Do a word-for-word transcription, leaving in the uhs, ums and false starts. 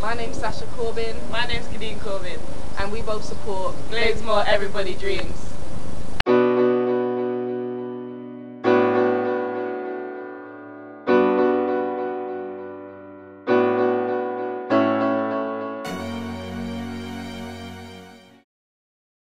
My name's Sasha Corbin. My name's Kadeen Corbin. And we both support Glades More Everybody Dreams.